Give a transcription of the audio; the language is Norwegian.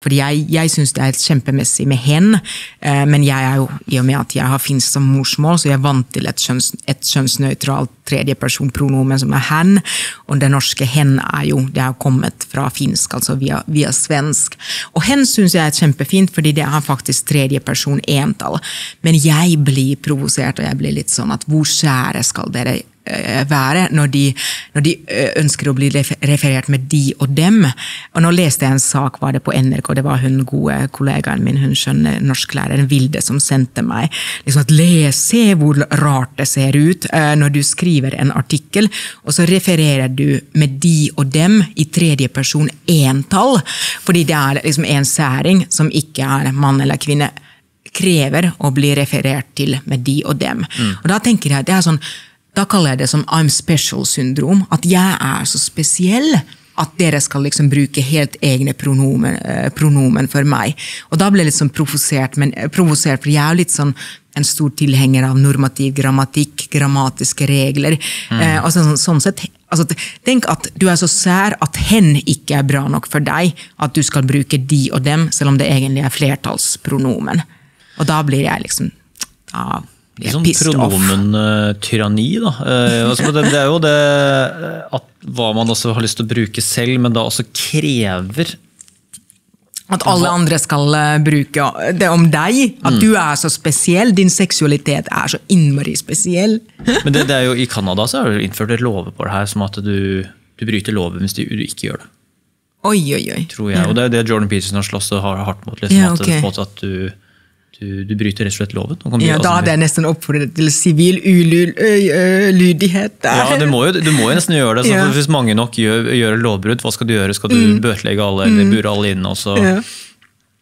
För jag syns det är kjempemessig med hen, men jag är ju, i och med att jag har finsk som morsmål, så jag är vant till ett könsneutralt tredje personpronomen som är hen, och det norska hen är ju, det har kommit från finsk, alltså via svensk. Och hen syns jag är kjempefint, för det har faktiskt tredje person ental, men jag blir provocerad och jag blir lite sån att hvor käre skal dere være når de ønsker å bli referert med de og dem. Og nå leste jeg en sak, var det på NRK, det var hun gode kollegaen min, hun skjønne norsklæreren Vilde, som sendte meg liksom at se hvor rart det ser ut når du skriver en artikkel, og så refererer du med de og dem i tredje person entall, fordi det er liksom en særing som ikke er mann eller kvinne, krever å bli referert til med de og dem. Og da tenker jeg, det er sånn, da kaller jeg det som I'm special-syndrom, at jeg er så spesiell at dere skal liksom bruke helt egne pronomen for meg. Og da ble jeg litt sånn provosert, for jeg er jo litt sånn en stor tilhenger av normativ grammatikk, grammatiske regler. Og sånn sett, altså, tenk at du er så sær at hen ikke er bra nok for deg, at du skal bruke de og dem, selv om det egentlig er flertallspronomen. Og da blir jeg liksom sånn pronomen-tyranni da. Det er jo det at hva man også har lyst til å bruke selv, men da også krever at alle andre skal bruke det om deg, at du er så spesiell, din seksualitet er så innmari spesiell. Men det er jo, i Kanada så har du innført et lov på det her, som at du bryter loven hvis du ikke gjør det. Oi. Tror jeg, og det er det Jordan Peterson har slått så hardt mot, liksom, at du bryter rett og slett loven. Ja, da hadde jeg nesten oppfordret til sivil ulydighet der. Ja, du må jo nesten gjøre det. Så hvis mange nok gjør lovbrudd, hva skal du gjøre? Skal du bøtelegge alle, eller bure alle inn, og så